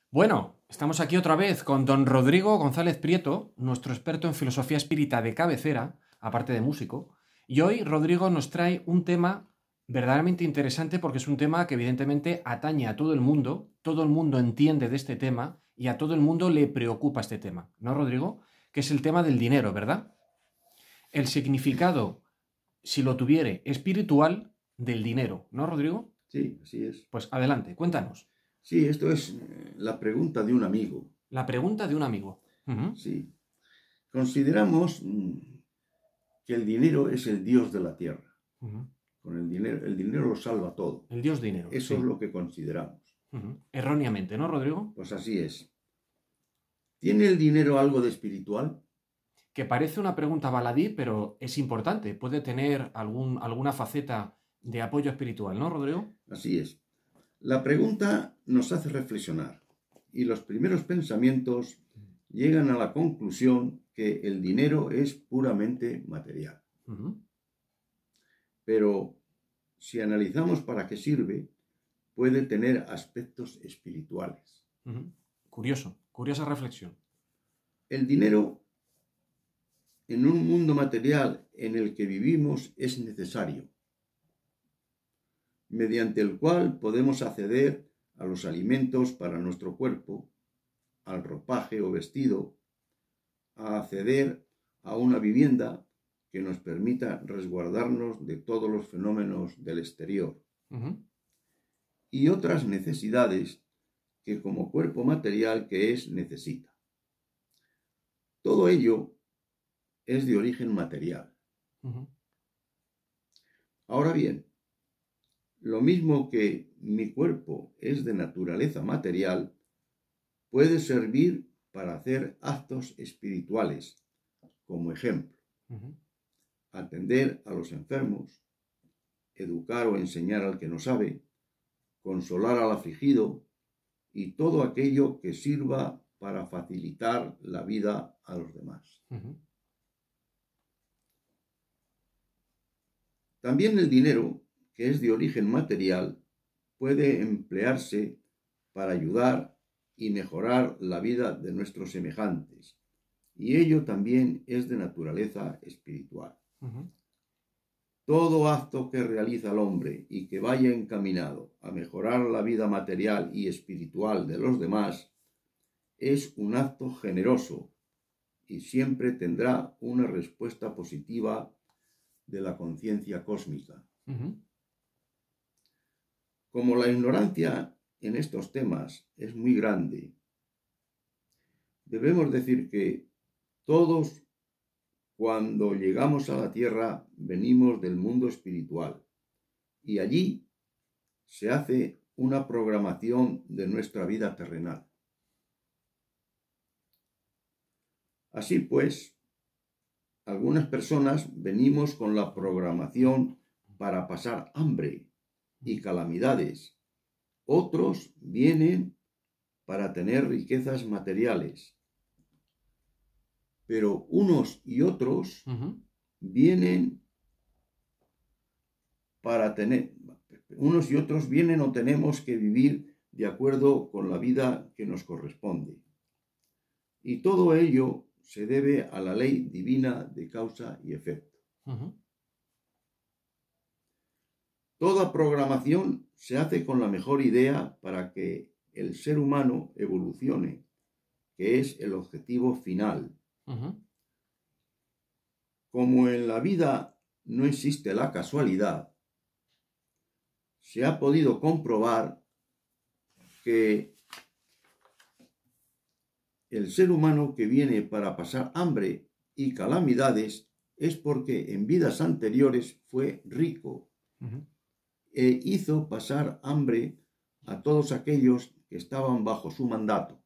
Bueno, estamos aquí otra vez con don Rodrigo González Prieto, nuestro experto en filosofía espírita de cabecera, aparte de músico. Y hoy Rodrigo nos trae un tema verdaderamente interesante porque es un tema que evidentemente atañe a todo el mundo entiende de este tema y a todo el mundo le preocupa este tema, ¿no, Rodrigo? Que es el tema del dinero, ¿verdad? El significado, si lo tuviere, espiritual del dinero, ¿no, Rodrigo? Sí, así es. Pues adelante, cuéntanos. Sí, esto es la pregunta de un amigo. La pregunta de un amigo. Ujú. Sí. Consideramos que el dinero es el dios de la tierra. Ujú. Con el dinero lo salva todo. El dios dinero, Eso es sí. lo que consideramos. Erróneamente, ¿no, Rodrigo? Pues así es. ¿Tiene el dinero algo de espiritual? Que parece una pregunta baladí, pero es importante. Puede tener alguna faceta de apoyo espiritual, ¿no, Rodrigo? Así es. La pregunta nos hace reflexionar y los primeros pensamientos llegan a la conclusión que el dinero es puramente material. Ujú. Pero si analizamos para qué sirve, puede tener aspectos espirituales. Ujú. Curiosa reflexión. El dinero en un mundo material en el que vivimos es necesario, mediante el cual podemos acceder a los alimentos para nuestro cuerpo, al ropaje o vestido, a acceder a una vivienda que nos permita resguardarnos de todos los fenómenos del exterior Ujú. y otras necesidades que como cuerpo material que es necesita. Todo ello es de origen material. Ujú. Ahora bien, lo mismo que mi cuerpo es de naturaleza material, puede servir para hacer actos espirituales, como ejemplo, Ujú. atender a los enfermos, educar o enseñar al que no sabe, consolar al afligido y todo aquello que sirva para facilitar la vida a los demás. Ujú. También el dinero, que es de origen material, puede emplearse para ayudar y mejorar la vida de nuestros semejantes, y ello también es de naturaleza espiritual. Ujú. Todo acto que realiza el hombre y que vaya encaminado a mejorar la vida material y espiritual de los demás es un acto generoso y siempre tendrá una respuesta positiva de la conciencia cósmica. Ujú. Como la ignorancia en estos temas es muy grande, debemos decir que todos, cuando llegamos a la tierra, venimos del mundo espiritual y allí se hace una programación de nuestra vida terrenal. Así pues, algunas personas venimos con la programación para pasar hambre y calamidades. Otros vienen para tener riquezas materiales. Pero unos y otros Ujú. vienen unos y otros vienen o tenemos que vivir de acuerdo con la vida que nos corresponde. Y todo ello se debe a la ley divina de causa y efecto. Ujú. Toda programación se hace con la mejor idea para que el ser humano evolucione, que es el objetivo final. Ujú. Como en la vida no existe la casualidad, se ha podido comprobar que el ser humano que viene para pasar hambre y calamidades es porque en vidas anteriores fue rico Ujú. e hizo pasar hambre a todos aquellos que estaban bajo su mandato.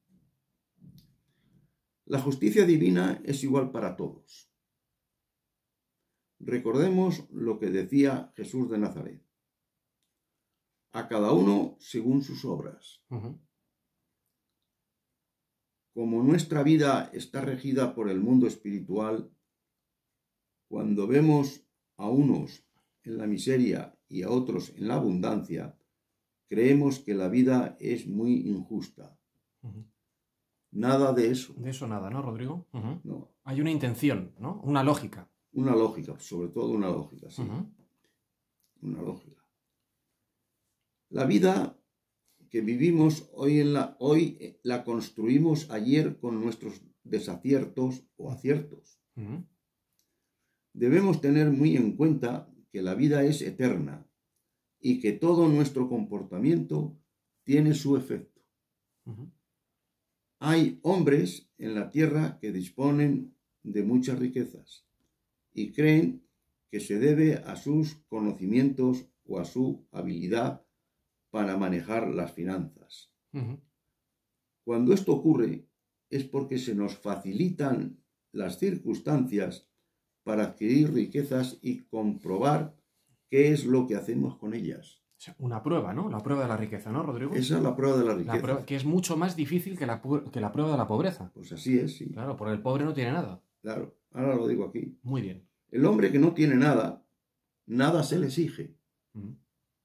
La justicia divina es igual para todos. Recordemos lo que decía Jesús de Nazaret. A cada uno según sus obras. Ujú. Como nuestra vida está regida por el mundo espiritual, cuando vemos a unos en la miseria y a otros en la abundancia, creemos que la vida es muy injusta. Ujú. Nada de eso. De eso nada, ¿no, Rodrigo? Ujú. No. Hay una intención, ¿no? Una lógica. Una lógica, sobre todo una lógica, sí. Ujú. Una lógica. La vida que vivimos hoy la construimos ayer con nuestros desaciertos o aciertos. Ujú. Debemos tener muy en cuenta que la vida es eterna y que todo nuestro comportamiento tiene su efecto. Ujú. Hay hombres en la tierra que disponen de muchas riquezas y creen que se debe a sus conocimientos o a su habilidad para manejar las finanzas. Ujú. Cuando esto ocurre es porque se nos facilitan las circunstancias para adquirir riquezas y comprobar qué es lo que hacemos con ellas. O sea, una prueba, ¿no? La prueba de la riqueza, ¿no, Rodrigo? Esa es la prueba de la La riqueza. prueba, que es mucho más difícil que la prueba de la pobreza. Pues así es, sí. Claro, porque el pobre no tiene nada. Claro, ahora lo digo aquí. Muy bien. El hombre que no tiene nada, nada se le exige. Ujú.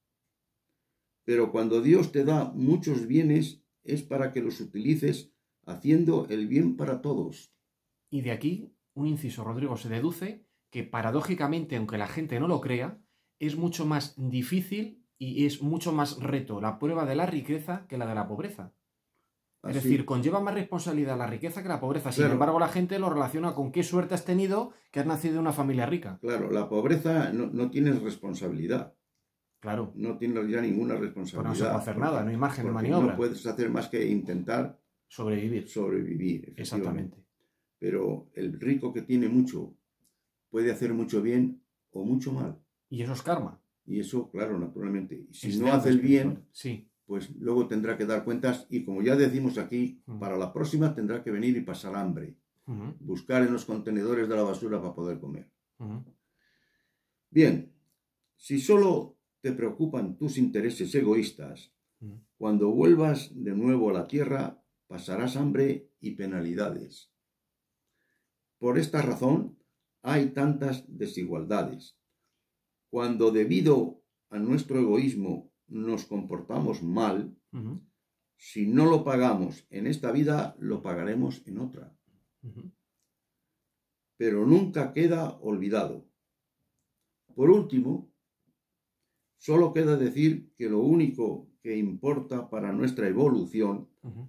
Pero cuando Dios te da muchos bienes es para que los utilices haciendo el bien para todos. Y de aquí, un inciso, Rodrigo, se deduce que paradójicamente, aunque la gente no lo crea, es mucho más difícil y es mucho más reto la prueba de la riqueza que la de la pobreza. Es Así, decir, conlleva más responsabilidad la riqueza que la pobreza. Sin Claro. embargo, la gente lo relaciona con qué suerte has tenido que has nacido en una familia rica. claro, la pobreza no tienes responsabilidad. Claro, No tienes ya ninguna pues responsabilidad. no se puede hacer nada, no hay margen de porque maniobra. no puedes hacer más que intentar Sobrevivir. sobrevivir, efectivamente. Exactamente. Pero el rico que tiene mucho puede hacer mucho bien o mucho mal. Y eso es karma. Y eso, claro, naturalmente. Y si Es no deuda hace el espiritual. bien, Sí. pues luego tendrá que dar cuentas y como ya decimos aquí, Mm. para la próxima tendrá que venir y pasar hambre, Ujú, buscar en los contenedores de la basura para poder comer. ujú. Bien, si solo te preocupan tus intereses egoístas, Mm. cuando vuelvas de nuevo a la tierra pasarás hambre y penalidades. Por esta razón hay tantas desigualdades. Cuando debido a nuestro egoísmo nos comportamos mal, Ujú, si no lo pagamos en esta vida, lo pagaremos en otra. ujú. Pero nunca queda olvidado. Por último, solo queda decir que lo único que importa para nuestra evolución Ujú.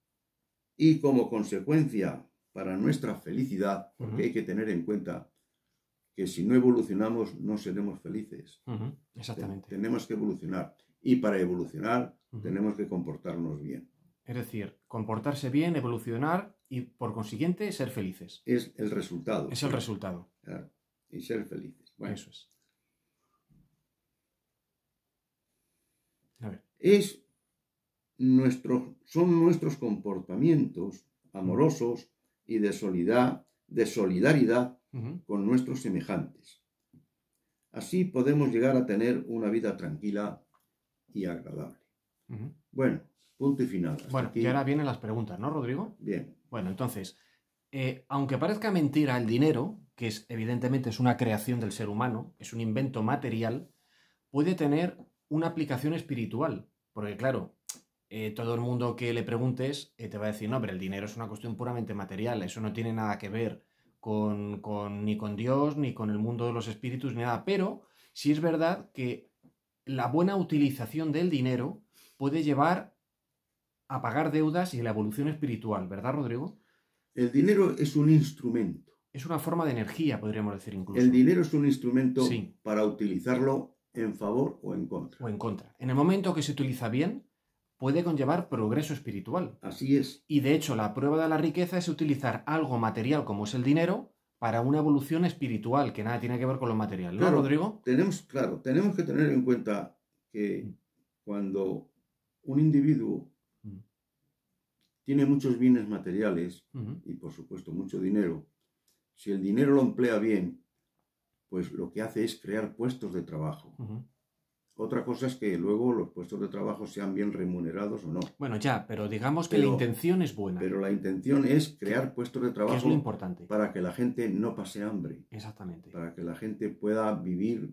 y como consecuencia para nuestra felicidad, porque Ujú. hay que tener en cuenta que si no evolucionamos no seremos felices. Ujú, exactamente. Tenemos que evolucionar y para evolucionar Ujú. tenemos que comportarnos bien. Es decir, comportarse bien, evolucionar y, por consiguiente, ser felices. Es el resultado. Es el resultado. Claro, y ser felices. Bueno, Eso es. A ver. son nuestros comportamientos amorosos y de solidaridad Ujú, con nuestros semejantes. Así podemos llegar a tener una vida tranquila y agradable. ujú. Bueno, punto y final. Hasta Bueno, aquí. y ahora vienen las preguntas, ¿no, Rodrigo? Bien, Bueno, entonces, aunque parezca mentira el dinero, que evidentemente es una creación del ser humano, es un invento material, puede tener una aplicación espiritual. Porque claro, todo el mundo que le preguntes te va a decir, no, pero el dinero es una cuestión puramente material, eso no tiene nada que ver ni con Dios, ni con el mundo de los espíritus, ni nada. Pero sí es verdad que la buena utilización del dinero puede llevar a pagar deudas y la evolución espiritual, ¿verdad, Rodrigo? el dinero es un instrumento. Es una forma de energía, podríamos decir incluso. El dinero es un instrumento Sí. para utilizarlo en favor o en contra. O en contra. En el momento que se utiliza bien, puede conllevar progreso espiritual. Así es. Y de hecho, la prueba de la riqueza es utilizar algo material como es el dinero para una evolución espiritual que nada tiene que ver con lo material, ¿no, Claro, Rodrigo? tenemos que tener en cuenta que cuando un individuo Mm. tiene muchos bienes materiales Ujú. y por supuesto mucho dinero, si el dinero lo emplea bien, pues lo que hace es crear puestos de trabajo. Ujú. Otra cosa es que luego los puestos de trabajo sean bien remunerados o no. Bueno, ya, pero digamos que Pero- la intención es buena, Pero la intención es crear puestos de que es lo trabajo importante. para que la gente no pase hambre, Exactamente. para que la gente pueda vivir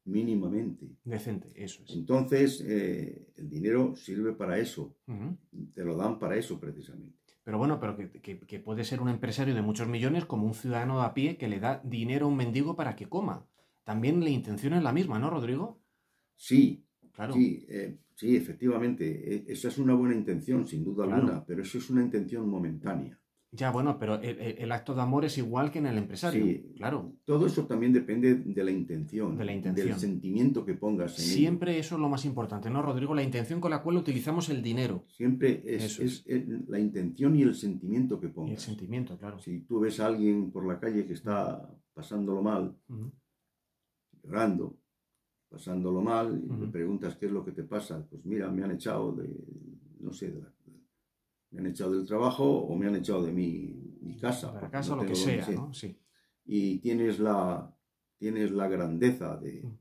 mínimamente. Decente, eso es. Entonces, el dinero sirve para eso. Te lo dan para eso precisamente. Pero bueno, pero que puede ser un empresario de muchos millones como un ciudadano a pie que le da dinero a un mendigo para que coma. También la intención es la misma, ¿no, Rodrigo? Sí, Claro, sí, efectivamente. Esa es una buena intención, sin duda claro. alguna, pero eso es una intención momentánea. Ya, bueno, pero el acto de amor es igual que en el empresario. Sí, Claro, todo eso también depende de la intención, de la del intención. sentimiento que pongas en ello. Siempre eso es lo más importante, ¿no, Rodrigo? La intención con la cual utilizamos el dinero. Siempre Eso es. es la intención y el sentimiento que Y el pongas. sentimiento, claro. Si tú ves a alguien por la calle que está pasándolo mal, Ujú. llorando, pasándolo mal, y le Ujú. preguntas qué es lo que te pasa, pues mira, me han echado no sé, me han echado del trabajo o me han echado de mi casa, De la porque casa, no lo que tengo dónde sea, ser. ¿no? Sí. Y tienes la grandeza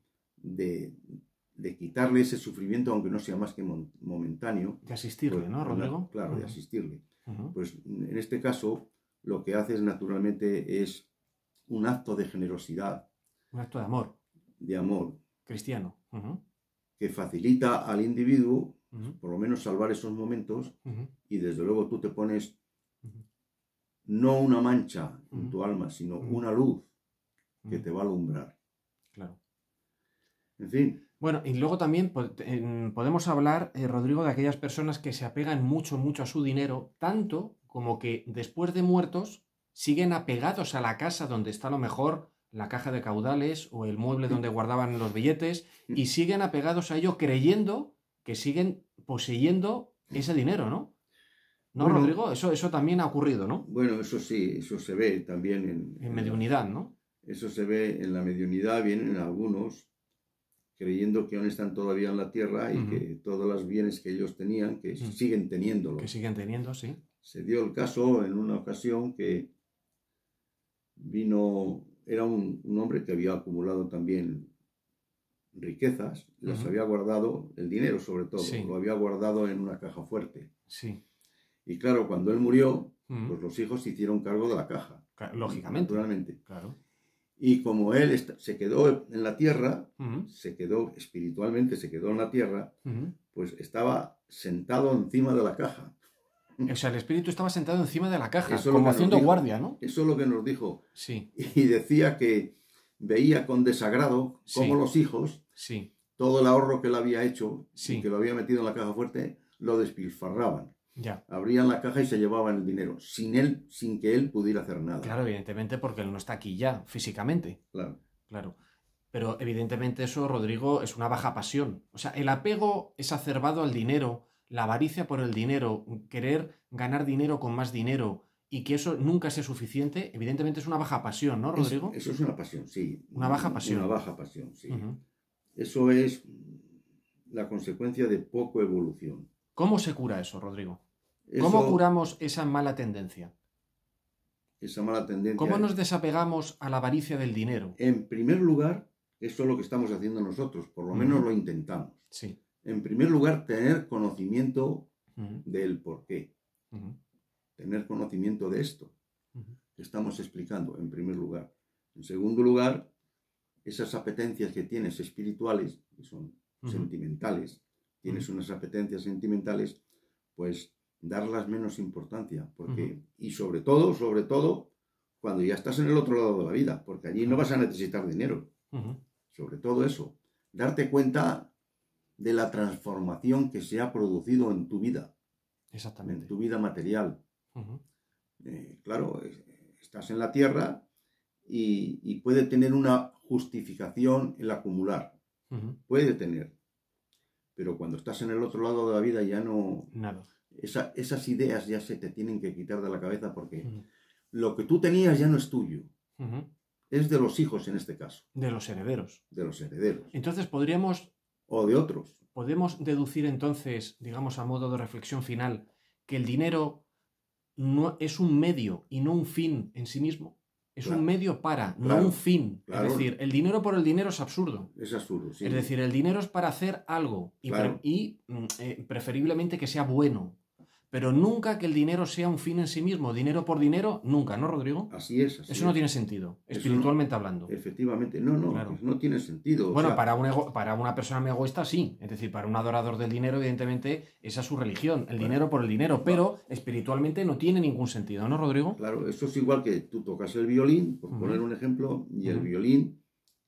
de quitarle ese sufrimiento, aunque no sea más que momentáneo. De asistirle, Pues, ¿no, Rodrigo? claro, de Ujú. asistirle. Ujú. Pues en este caso, lo que haces naturalmente es un acto de generosidad, Un acto de amor de amor, cristiano. Ujú. que facilita al individuo, Ujú. por lo menos, salvar esos momentos, Ujú. y desde luego tú te pones Ujú. no una mancha en Ujú. tu alma, sino Ujú. una luz que Ujú. te va a alumbrar. Claro. En fin, Bueno, y luego también podemos hablar, Rodrigo, de aquellas personas que se apegan mucho, mucho a su dinero, tanto como que después de muertos siguen apegados a la casa donde está a lo mejor la caja de caudales o el mueble donde guardaban los billetes y siguen apegados a ello creyendo que siguen poseyendo ese dinero, ¿no? ¿No, bueno, Rodrigo? Eso también ha ocurrido, ¿no? bueno, eso sí, eso se ve también En mediunidad, ¿no? eso se ve en la mediunidad, vienen algunos creyendo que aún están todavía en la tierra y que todos los bienes que ellos tenían, que siguen teniéndolos. Que siguen teniendo, sí. Se dio el caso en una ocasión que era un hombre que había acumulado también riquezas, las había guardado, el dinero sobre todo, Sí. lo había guardado en una caja fuerte. Sí. Y claro, cuando él murió, pues los hijos se hicieron cargo de la caja. Lógicamente. Naturalmente. Claro. Y como él se quedó en la tierra, Ujú. espiritualmente se quedó en la tierra, Ujú. pues estaba sentado encima de la caja. O sea, el espíritu estaba sentado encima de la caja, Eso es lo como que nos haciendo dijo. guardia, ¿no? Eso es lo que nos dijo. Sí, Y decía que veía con desagrado cómo Sí. los hijos, sí, todo el ahorro que él había hecho Sí. y que lo había metido en la caja fuerte, lo despilfarraban. ya. Abrían la caja y se llevaban el dinero, sin que él pudiera hacer nada. Claro, evidentemente, porque él no está aquí ya, físicamente. Claro. Claro. Pero evidentemente eso, Rodrigo, es una baja pasión. O sea, el apego exacerbado al dinero, la avaricia por el dinero, querer ganar dinero con más dinero y que eso nunca sea suficiente, evidentemente es una baja pasión, ¿no, Rodrigo? Eso es una pasión, sí. Una baja pasión. Una baja pasión, sí. Ujú. Eso es la consecuencia de poco evolución. ¿Cómo se cura eso, Rodrigo? Eso, ¿Cómo curamos esa mala tendencia? esa mala tendencia. ¿Cómo nos desapegamos a la avaricia del dinero? En primer lugar, eso es lo que estamos haciendo nosotros, por lo menos lo intentamos. Sí. En primer lugar, tener conocimiento Ujú. del porqué. Ujú. Tener conocimiento de esto Ujú. que estamos explicando, en primer lugar. En segundo lugar, esas apetencias que tienes espirituales, que son sentimentales, tienes unas apetencias sentimentales, pues darlas menos importancia, porque, y sobre todo, cuando ya estás en el otro lado de la vida, porque allí no vas a necesitar dinero. Sobre todo eso, darte cuenta de la transformación que se ha producido en tu vida. Exactamente. En tu vida material. Claro, estás en la tierra y puede tener una justificación el acumular. Puede tener. Pero cuando estás en el otro lado de la vida ya no... Nada. Esas ideas ya se te tienen que quitar de la cabeza porque lo que tú tenías ya no es tuyo. Es de los hijos en este caso. De los herederos. De los herederos. Entonces podríamos... O de otros. Podemos deducir entonces, digamos a modo de reflexión final, que el dinero no es un medio y no un fin en sí mismo. Es Claro. un medio para, Claro. no un fin. Claro. Es decir, el dinero por el dinero es absurdo. Es absurdo, sí. Es decir, el dinero es para hacer algo y, Claro. preferiblemente que sea bueno. pero nunca que el dinero sea un fin en sí mismo. Dinero por dinero, nunca, ¿no, Rodrigo? Así es. Eso no tiene sentido, Eso espiritualmente no, hablando. efectivamente, no, Claro. pues no tiene sentido. Bueno, O sea, para una persona muy egoísta sí, es decir, para un adorador del dinero, evidentemente, esa es su religión, el bueno, dinero por el dinero, pero espiritualmente no tiene ningún sentido, ¿no, Rodrigo? claro, eso es igual que tú tocas el violín, por poner un ejemplo, y el violín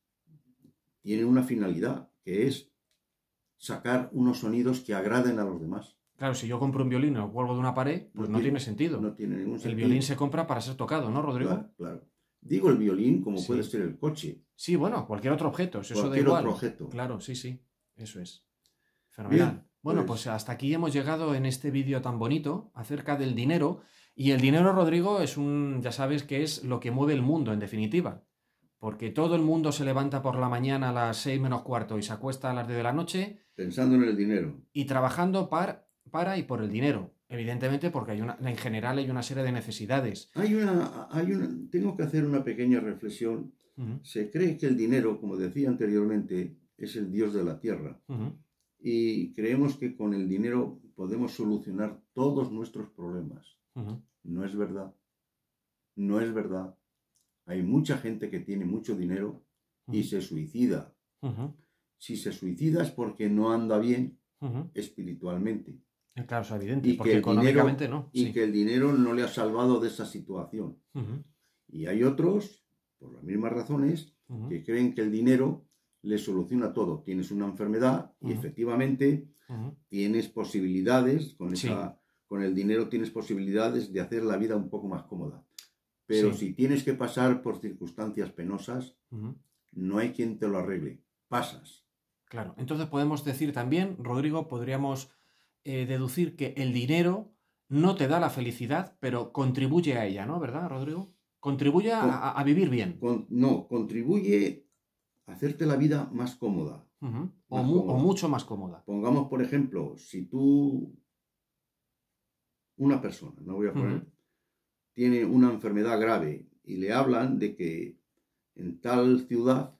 tiene una finalidad, que es sacar unos sonidos que agraden a los demás. Claro, si yo compro un violín y lo cuelgo de una pared, pues no tiene sentido. No tiene ningún sentido. El violín se compra para ser tocado, ¿no, Rodrigo? Claro, claro. Digo el violín como Sí. puede ser el coche. Sí, bueno, cualquier otro objeto, eso Cualquier da igual. otro objeto. Claro, sí, eso es. Fenomenal. Bien, Bueno, pues hasta aquí hemos llegado en este vídeo tan bonito acerca del dinero. Y el dinero, Rodrigo, ya sabes que es lo que mueve el mundo, en definitiva. Porque todo el mundo se levanta por la mañana a las 6 menos cuarto y se acuesta a las 10 de la noche pensando en el dinero. y trabajando para y por el dinero. Evidentemente porque en general hay una serie de necesidades. Tengo que hacer una pequeña reflexión. Se cree que el dinero, como decía anteriormente, es el dios de la tierra. Y creemos que con el dinero podemos solucionar todos nuestros problemas. No es verdad. No es verdad. Hay mucha gente que tiene mucho dinero y se suicida. Si se suicida es porque no anda bien espiritualmente. Claro, es evidente, Y porque que el económicamente dinero, no. Y Sí. que el dinero no le ha salvado de esa situación. Y hay otros, por las mismas razones, que creen que el dinero le soluciona todo. Tienes una enfermedad y efectivamente tienes posibilidades, con el dinero tienes posibilidades de hacer la vida un poco más cómoda. Pero si tienes que pasar por circunstancias penosas, no hay quien te lo arregle. Pasas. Claro, entonces podemos decir también, Rodrigo, podríamos deducir que el dinero no te da la felicidad, pero contribuye a ella, ¿no? ¿Verdad, Rodrigo? Contribuye a vivir bien. Contribuye a hacerte la vida más cómoda. O mucho más cómoda. Pongamos, por ejemplo, si una persona, no voy a poner, tiene una enfermedad grave y le hablan de que en tal ciudad,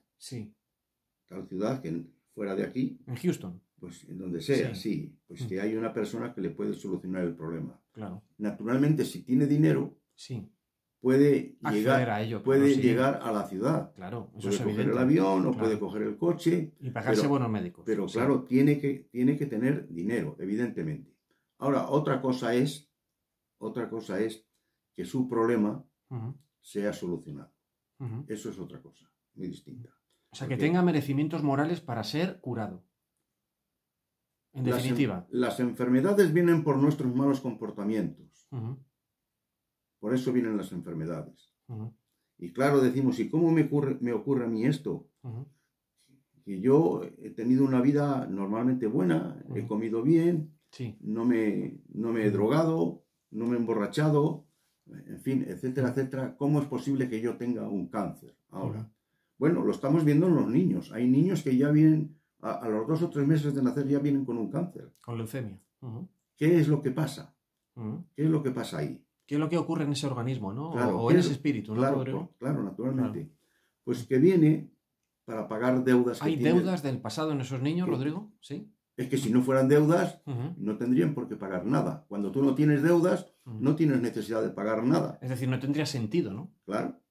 que fuera de aquí, en Houston, pues en donde sea, pues que hay una persona que le puede solucionar el problema. Claro. Naturalmente, si tiene dinero, puede llegar a la ciudad. Claro, eso puede es coger evidente. el avión o puede coger el coche. Y pagarse buenos médicos. Pero claro, tiene que tener dinero, evidentemente. Ahora, otra cosa es que su problema sea solucionado. Eso es otra cosa, muy distinta. O sea, que tenga merecimientos morales para ser curado. En definitiva. Las enfermedades vienen por nuestros malos comportamientos. Por eso vienen las enfermedades. Y claro, decimos, ¿y cómo me ocurre a mí esto? Que yo he tenido una vida normalmente buena, he comido bien, no me he drogado, no me he emborrachado, en fin, etcétera, etcétera. ¿Cómo es posible que yo tenga un cáncer ahora? Bueno, lo estamos viendo en los niños. Hay niños que ya vienen, a los 2 o 3 meses de nacer, ya vienen con un cáncer. Con leucemia. ¿Qué es lo que pasa? ¿Qué es lo que pasa ahí? ¿Qué es lo que ocurre en ese organismo, ¿no? Claro, o en ese espíritu, ¿no, claro, Rodrigo? Claro, naturalmente. Pues que viene para pagar deudas. ¿Hay deudas del pasado en esos niños, Rodrigo? Sí. Es que si no fueran deudas, no tendrían por qué pagar nada. Cuando tú no tienes deudas, no tienes necesidad de pagar nada. Es decir, no tendría sentido, ¿no? Claro.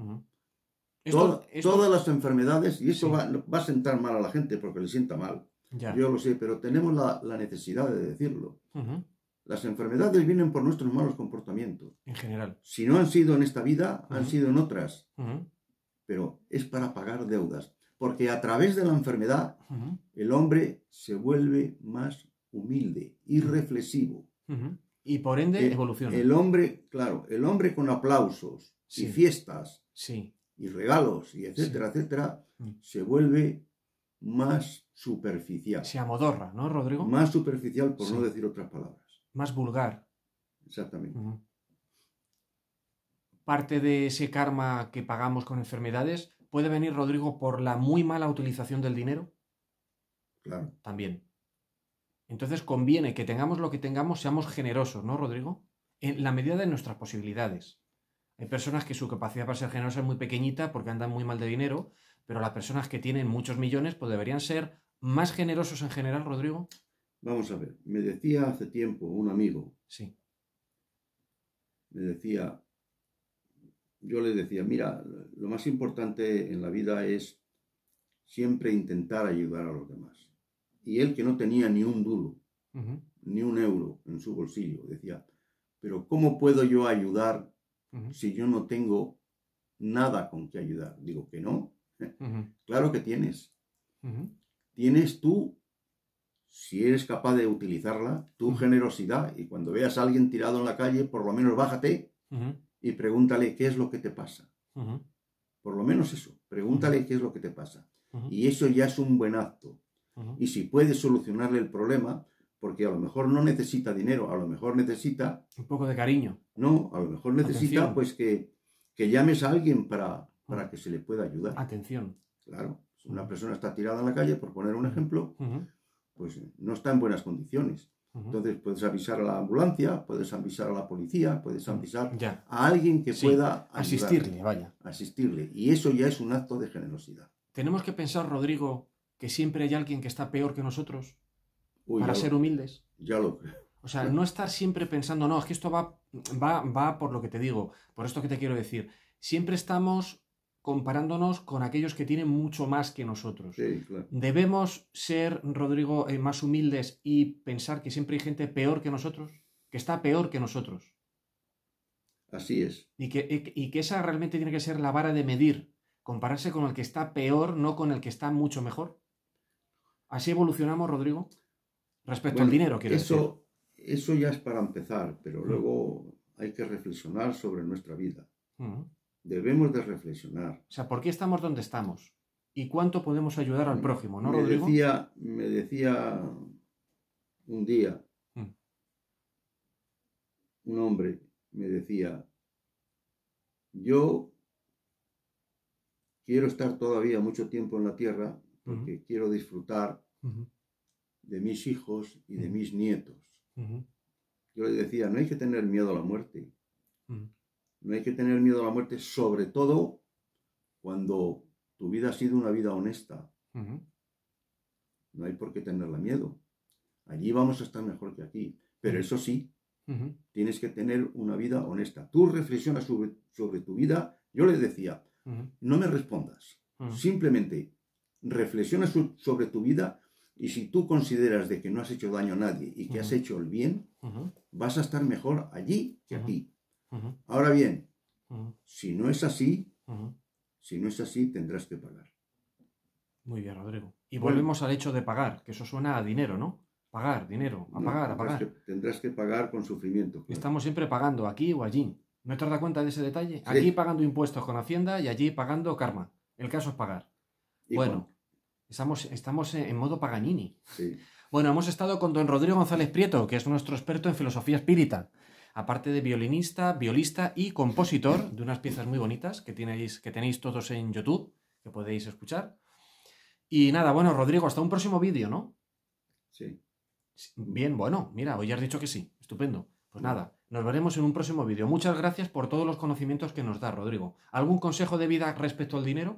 Todas las enfermedades, y esto va a sentar mal a la gente porque le sienta mal. Yo lo sé, pero tenemos la necesidad de decirlo. Las enfermedades vienen por nuestros malos comportamientos. En general. Si no han sido en esta vida, han sido en otras. Pero es para pagar deudas. Porque a través de la enfermedad, el hombre se vuelve más humilde y reflexivo. Y por ende evoluciona. El hombre con aplausos y fiestas y regalos y etcétera, etcétera, se vuelve más superficial. Se amodorra, ¿no, Rodrigo? Más superficial, por no decir otras palabras. Más vulgar. Exactamente. Parte de ese karma que pagamos con enfermedades puede venir, Rodrigo, por la muy mala utilización del dinero. Claro. También. Entonces conviene que tengamos lo que tengamos, seamos generosos, ¿no, Rodrigo? En la medida de nuestras posibilidades. Hay personas que su capacidad para ser generosa es muy pequeñita porque andan muy mal de dinero, pero las personas que tienen muchos millones pues deberían ser más generosos en general, Rodrigo. Vamos a ver, me decía hace tiempo un amigo, Sí. me decía, yo le decía, mira, lo más importante en la vida es siempre intentar ayudar a los demás. Y él, que no tenía ni un duro, ni un euro en su bolsillo, decía, pero ¿cómo puedo yo ayudar si yo no tengo nada con que ayudar? Digo que no. Claro que tienes. Tienes tú, si eres capaz de utilizarla, tu generosidad. Y cuando veas a alguien tirado en la calle, por lo menos bájate y pregúntale qué es lo que te pasa. Por lo menos eso, pregúntale qué es lo que te pasa. Y eso ya es un buen acto. Y si puedes solucionarle el problema, porque a lo mejor no necesita dinero, a lo mejor necesita... Un poco de cariño. No, a lo mejor necesita Atención. pues que llames a alguien para que se le pueda ayudar. Atención. Claro, si una persona está tirada en la calle, por poner un ejemplo, pues no está en buenas condiciones. Entonces puedes avisar a la ambulancia, puedes avisar a la policía, puedes avisar a alguien que pueda ayudar, asistirle, vaya. Asistirle. Y eso ya es un acto de generosidad. Tenemos que pensar, Rodrigo, que siempre hay alguien que está peor que nosotros para ser humildes. Ya lo creo. O sea, no estar siempre pensando, no, es que esto va por lo que te digo, por esto que te quiero decir. Siempre estamos comparándonos con aquellos que tienen mucho más que nosotros. Sí, claro. ¿Debemos ser, Rodrigo, más humildes y pensar que siempre hay gente peor que nosotros? Que está peor que nosotros. Así es. Y que esa realmente tiene que ser la vara de medir. Compararse con el que está peor, no con el que está mucho mejor. ¿Así evolucionamos, Rodrigo? Respecto al dinero, quiero decir. Eso ya es para empezar, pero luego hay que reflexionar sobre nuestra vida. Debemos de reflexionar. O sea, ¿por qué estamos donde estamos? ¿Y cuánto podemos ayudar al prójimo, no, Rodrigo? Me decía un día, un hombre me decía, yo quiero estar todavía mucho tiempo en la tierra porque quiero disfrutar de mis hijos y de mis nietos. Yo le decía, no hay que tener miedo a la muerte. No hay que tener miedo a la muerte, sobre todo cuando tu vida ha sido una vida honesta. No hay por qué tenerle miedo. Allí vamos a estar mejor que aquí. Pero eso sí, tienes que tener una vida honesta. Tú reflexionas sobre tu vida. Yo le decía, no me respondas. Simplemente reflexiona sobre tu vida. Y si tú consideras de que no has hecho daño a nadie y que has hecho el bien, vas a estar mejor allí que aquí. Ahora bien, si no es así, tendrás que pagar. Muy bien, Rodrigo. Y volvemos al hecho de pagar, que eso suena a dinero, ¿no? Pagar, dinero, a pagar. Tendrás que pagar con sufrimiento. Claro. Estamos siempre pagando, aquí o allí. ¿No te das cuenta de ese detalle? Sí. Aquí pagando impuestos con Hacienda y allí pagando karma. El caso es pagar. Bueno. Estamos en modo Paganini. Sí. Bueno, hemos estado con don Rodrigo González Prieto, que es nuestro experto en filosofía espírita. Aparte de violinista, violista y compositor de unas piezas muy bonitas que tenéis todos en YouTube, que podéis escuchar. Y nada, bueno, Rodrigo, hasta un próximo vídeo, ¿no? Sí. Bien, bueno, mira, hoy has dicho que sí. Estupendo. Pues nada, nos veremos en un próximo vídeo. Muchas gracias por todos los conocimientos que nos da, Rodrigo. ¿Algún consejo de vida respecto al dinero?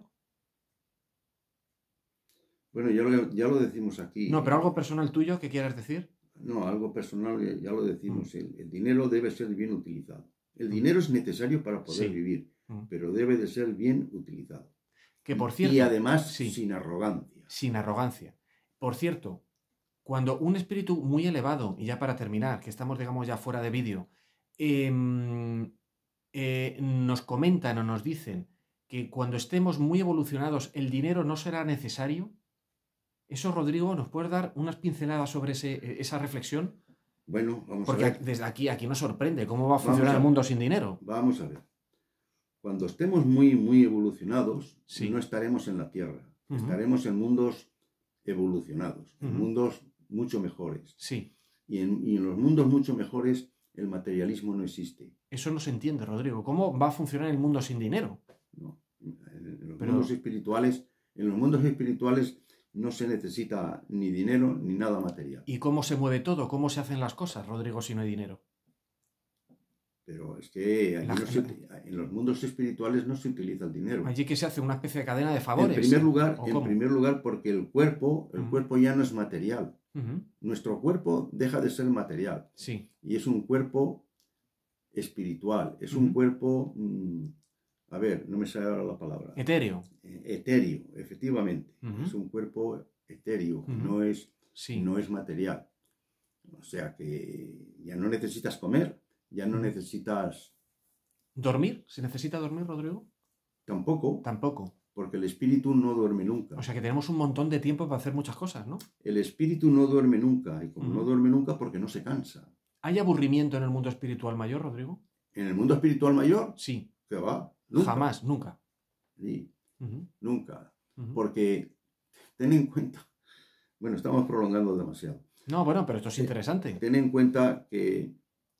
Bueno, ya lo decimos aquí. No, pero algo personal tuyo que quieras decir. No, algo personal ya lo decimos. El dinero debe ser bien utilizado. El dinero es necesario para poder vivir, pero debe de ser bien utilizado. Que por cierto, y además sin arrogancia. Sin arrogancia. Por cierto, cuando un espíritu muy elevado, y ya para terminar, que estamos, digamos, ya fuera de vídeo, nos comentan o nos dicen que cuando estemos muy evolucionados el dinero no será necesario. Eso, Rodrigo, ¿nos puedes dar unas pinceladas sobre esa reflexión? Bueno, vamos Porque a ver. Desde aquí nos sorprende cómo va a funcionar el mundo sin dinero. Vamos a ver. Cuando estemos muy, muy evolucionados, no estaremos en la Tierra. Estaremos en mundos evolucionados, en mundos mucho mejores. Sí. Y en los mundos mucho mejores el materialismo no existe. Eso no se entiende, Rodrigo. ¿Cómo va a funcionar el mundo sin dinero? No. Mundos espirituales, en los mundos espirituales no se necesita ni dinero ni nada material. ¿Y cómo se mueve todo? ¿Cómo se hacen las cosas, Rodrigo, si no hay dinero? Pero es que en los mundos espirituales no se utiliza el dinero. Allí que se hace una especie de cadena de favores. En primer lugar, porque el cuerpo ya no es material. Ujú. Nuestro cuerpo deja de ser material Sí. y es un cuerpo espiritual, es un Ujú. cuerpo, a ver, no me sale ahora la palabra, Etéreo. etéreo, efectivamente, Ujú. es un cuerpo etéreo, Ujú. Sí. no es material. O sea que ya no necesitas comer, ya no Ujú. necesitas ¿Dormir? ¿Se necesita dormir, Rodrigo? tampoco, Tampoco. porque el espíritu no duerme nunca. O sea que tenemos un montón de tiempo para hacer muchas cosas, ¿no? El espíritu no duerme nunca, y como no Ujú. duerme nunca, porque no se cansa. ¿Hay aburrimiento en el mundo espiritual mayor, Rodrigo? En el mundo espiritual mayor, Sí. ¿qué va? Nunca. Jamás, nunca. Sí, Ujú. nunca. Ujú. Porque ten en cuenta, bueno, estamos prolongando demasiado. No, bueno, pero esto es interesante. Ten en cuenta que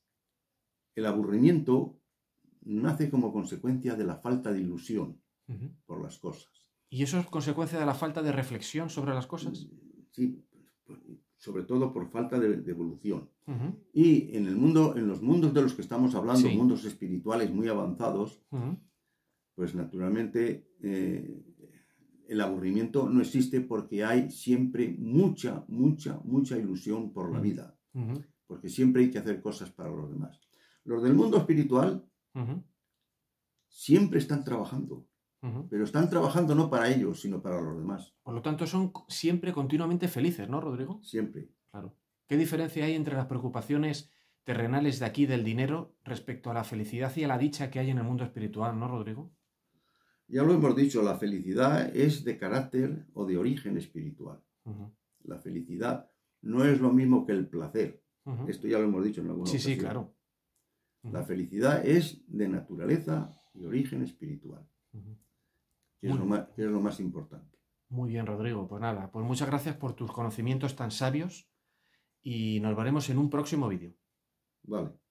el aburrimiento nace como consecuencia de la falta de ilusión Ujú. por las cosas. ¿Y eso es consecuencia de la falta de reflexión sobre las cosas? Sí, sobre todo por falta de evolución. Ujú. Y en el mundo, en los mundos de los que estamos hablando, Sí. mundos espirituales muy avanzados, Ujú. pues naturalmente el aburrimiento no existe porque hay siempre mucha, mucha, mucha ilusión por la Ujú. vida. Ujú. Porque siempre hay que hacer cosas para los demás. Los del mundo espiritual Ujú. siempre están trabajando, Ujú. pero están trabajando no para ellos, sino para los demás. Por lo tanto, son siempre continuamente felices, ¿no, Rodrigo? Siempre. Claro. ¿Qué diferencia hay entre las preocupaciones terrenales de aquí del dinero respecto a la felicidad y a la dicha que hay en el mundo espiritual, ¿no, Rodrigo? Ya lo hemos dicho, la felicidad es de carácter o de origen espiritual. Ujú. La felicidad no es lo mismo que el placer. Ujú. Esto ya lo hemos dicho en alguna Sí, ocasión. sí, claro. Ujú. La felicidad es de naturaleza y origen espiritual, Ujú. que es Muy, que es lo más importante. muy bien, Rodrigo. Pues nada, pues muchas gracias por tus conocimientos tan sabios y nos veremos en un próximo vídeo. Vale.